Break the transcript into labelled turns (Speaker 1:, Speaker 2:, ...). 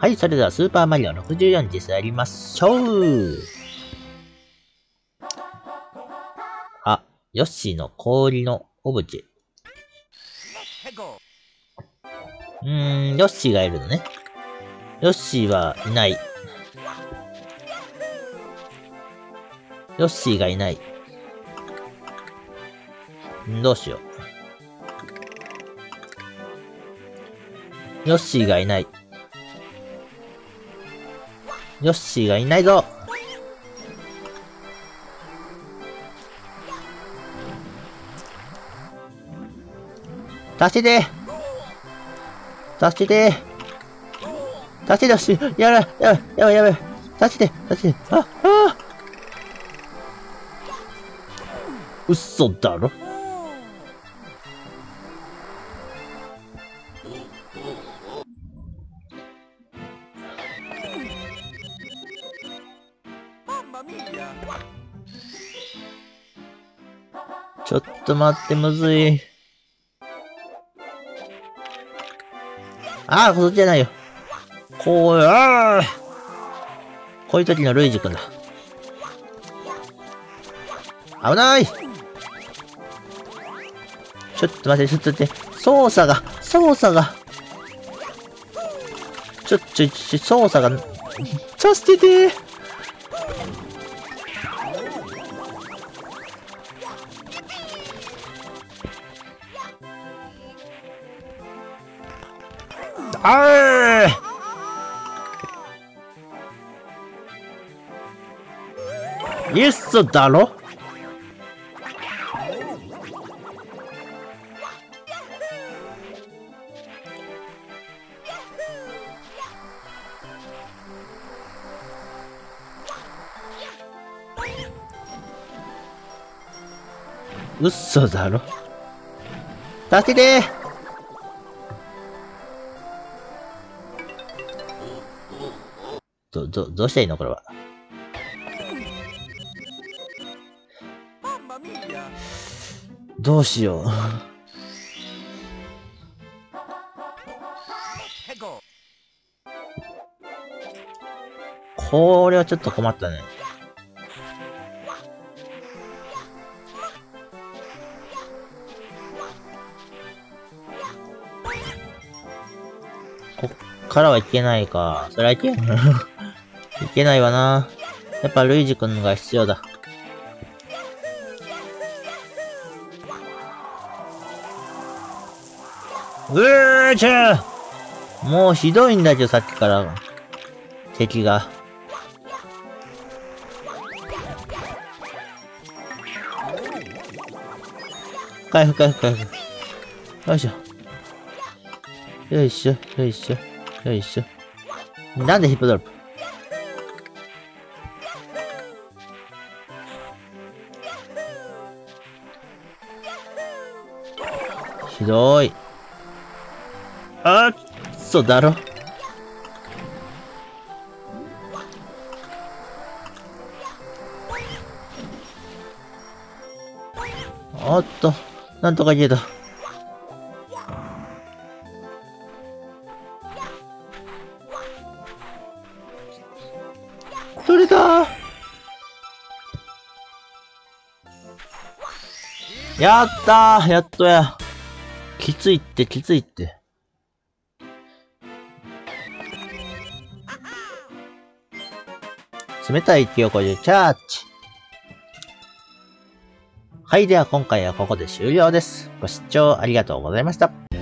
Speaker 1: はい、それではスーパーマリオ64実際やりましょう。あ、ヨッシーの氷のオブジェ。ヨッシーがいるのね。ヨッシーはいない。ヨッシーがいない。どうしよう。ヨッシーがいない。ヨッシーがいないぞ。助けて助けて助けてほしい。やばいやばいやばいやばい。助けて助けて。嘘だろ。ちょっと待って、むずい。ああ、そっちじゃないよ。こういう時のルイージ君だ。危ない。ちょっと待って、ちょっと待って。操作が。操作が。助けてー。嘘だろ。嘘だろ。助けてー。どうしたらいいのこれは。どうしよう。これはちょっと困ったね。こっからはいけないか。それはいけない。いけないわな。やっぱルイージ君が必要だ。もうひどいんだけど、さっきから。敵が。回復。よいしょ。よいしょ。よいしょ。なんでヒップドロップ。ひどい。そうだろ。おっと、なんとか言えた。取れたー。やったー。やっとや。きついって。冷たい勢いでチャーチ。はい、では今回はここで終了です。ご視聴ありがとうございました。